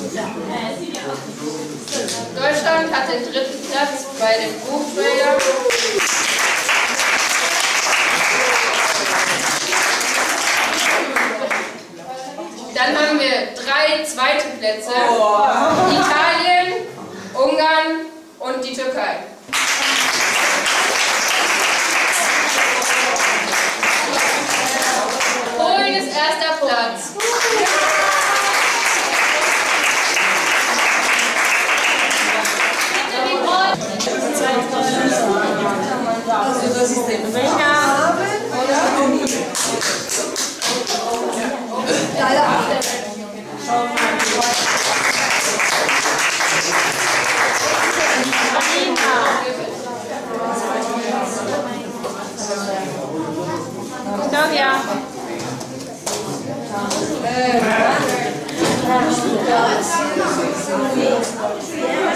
Deutschland hat den 3. Platz bei dem Buchtrailer. Dann haben wir 3 zweite Plätze. Italien, Ungarn und die Türkei. Polen ist 1. Platz. Claudia.